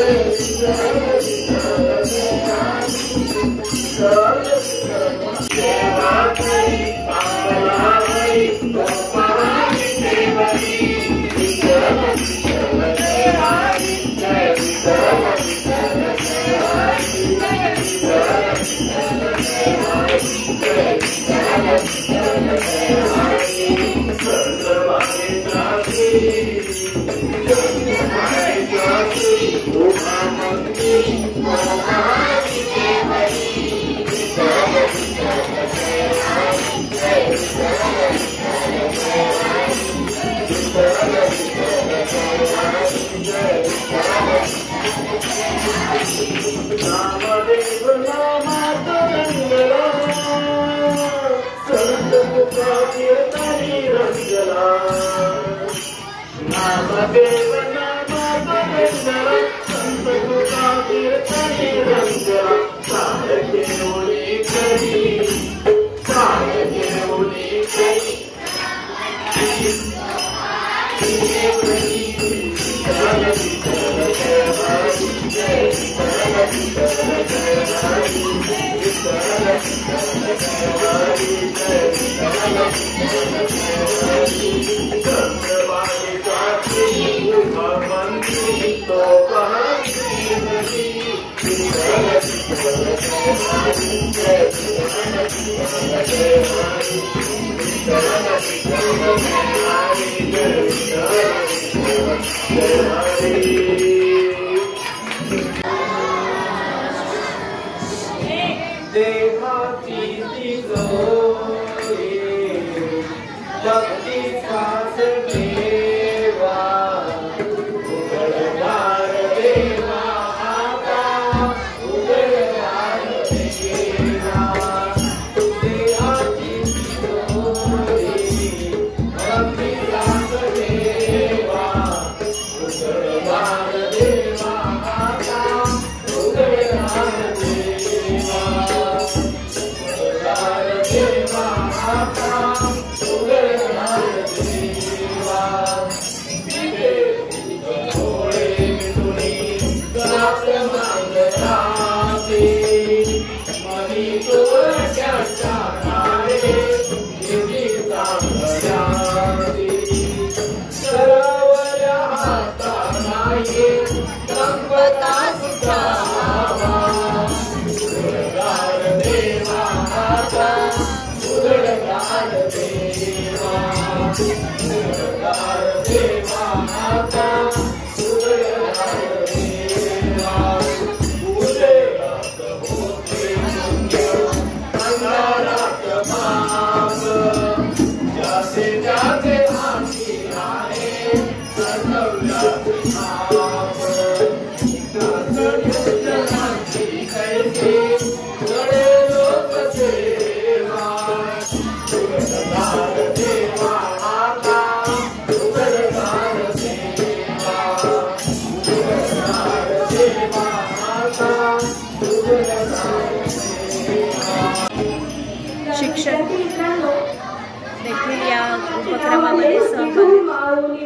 शिक्षक देखील या उपक्रमामध्ये सहभागी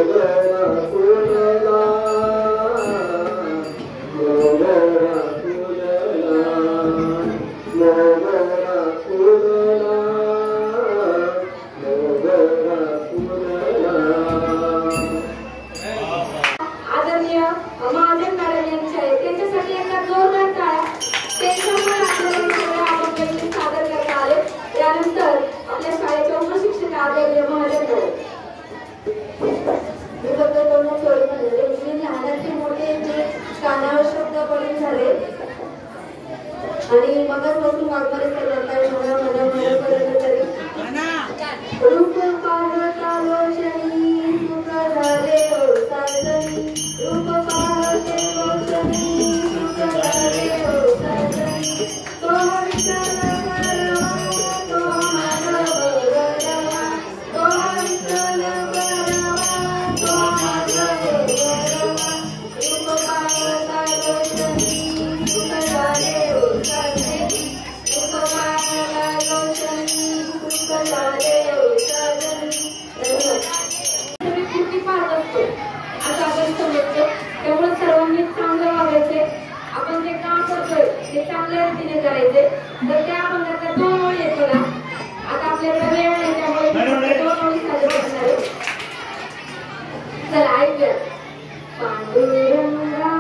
आणि मगच बसून वाघमारे सर म्हणतात मला पर्यंत तरी रूप पाहता रोशनी सुख झाले हो साजनी रूप पाहते रोशनी सुख झाले हो साजनी तो विठ्ठल परवा तो माधव गरवा तो विठ्ठल परवा तो माधव गरवा रूप पाहता रोशनी सुख झाले हो साजनी रूप पाहता रोशनी सुख झाले हो साजनी कृती पाहत असतो असं आपण समजतो. त्यामुळे सर्वांनी चांगलं वागायचे. आपण जे काम करतोय ते चांगल्या रीतीने करायचे. तर त्या अभंगातल्या 2 ओळी आहेत बघा. आता आपल्याकडे वेळ नाही त्यामुळे 2 ओळी सादर करणार आहे. चला ऐकूया. पांडुरंगा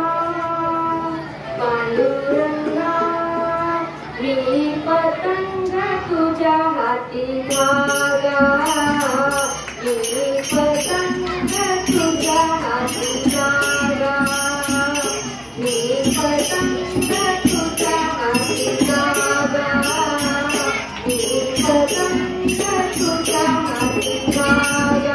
पांडुरंगा मी पतंग तुझ्या हाती धागा मी पतंग तुझ्या हाती धागा मी पतंग तुझ्या हाती धागा मी पतंग तुझ्या हाती धागा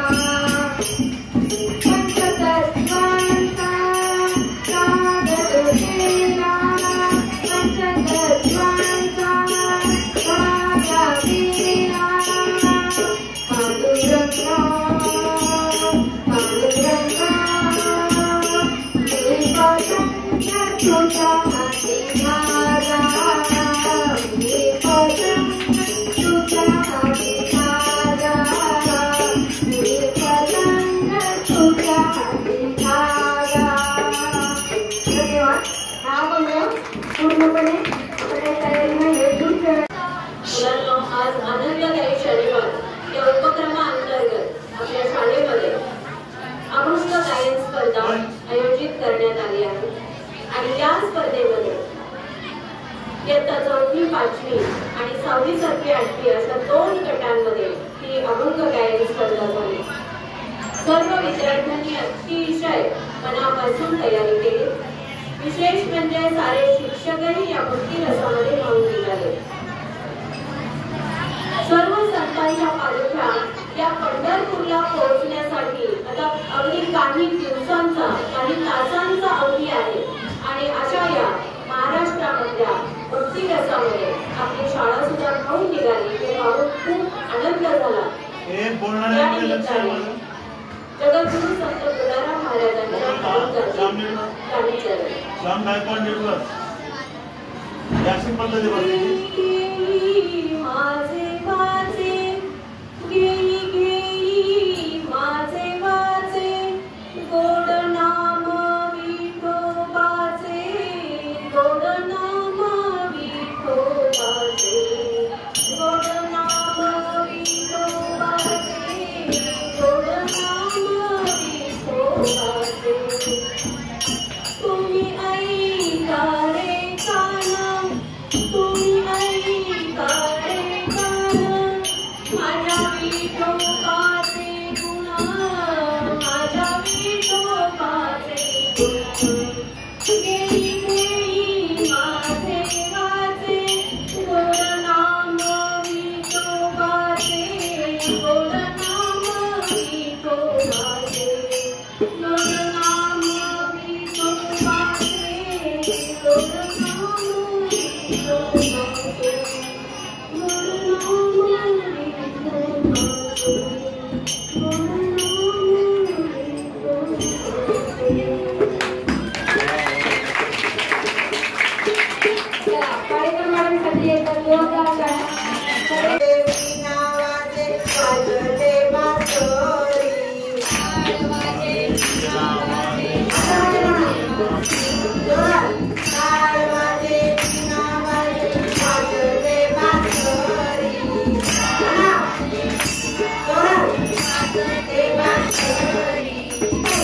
पंचतत्वांचा कागद केला पंचतत्वांचा धागा केला पांडुरंगा पांडुरंगा मी पतंग तुझ्या हाती धागा मी पतंग तुझ्या हाती धागा मी पतंग तुझ्या हाती धागा. धन्यवाद. हा अभंग पूर्णपणे आपल्या तयारीमध्ये मुलांनो, आज आनंददायी शनिवार या उपक्रमाअंतर्गत आपल्या शाळेमध्ये अभंग गायन स्पर्धा आयोजित करण्यात आली आहे. आणि या स्पर्धेमध्ये इयत्ता 4वी 5वी आणि 6वी 7वी 8वी अशा 2 गटांमध्ये ही अभंग गायन स्पर्धा झाली. सर्व विद्यार्थ्यांनी अतिशय मनापासून तयारी केली. विशेष म्हणजे सारे शिक्षकही या भक्ती रसामध्ये वाहून निघाले. सर्व संतांच्या पालख्या या पंढरपूरला पोहोचण्यासाठी आता अगदी काही दिवसांचा काही तासांचा अवधी आहे. आणि अशा या महाराष्ट्रामधल्या भक्ती रसामध्ये आपली शाळा सुद्धा वाहून निघाली. ते पाहून खूप आनंद झाला. जगद्गुरु संत तुकाराम महाराजांच्या माझे माझे घेई घेई माझे माझे गोड नाम विठोबाचे गोड नाम विठोबाचे गोड नाम विठोबाचे गोड नाम विठोबाचे तुम्ही ऐका रे काना तुम्ही ऐका रे काना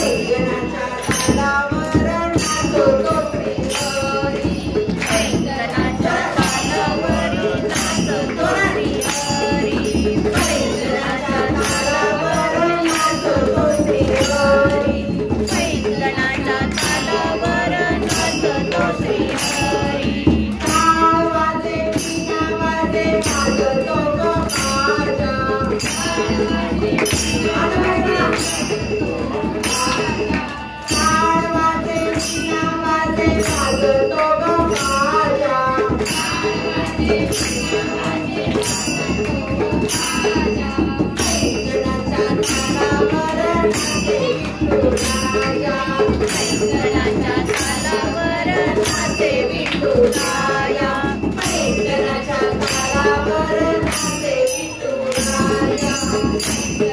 पैंजणाच्या तालावर नाचतो तो श्रीहरी. पैंजणाच्या तालावरी नाचतो श्रीहरी. पैंजणाच्या तालावर नाचतो तो श्रीहरी. पैंजणाच्या तालावर नाचतो श्रीहरी. टाळ वाजे वीणा वाजे वाजतो गो बाजा. टाळ वाजे वीणा वाजे वाजतो गो बाजा. पैंजणाच्या तालावर नाचे विठुराया. पैंजणाच्या तालावर नाचे विठुराया. पैंजणाच्या तालावर नाचे विठुराया.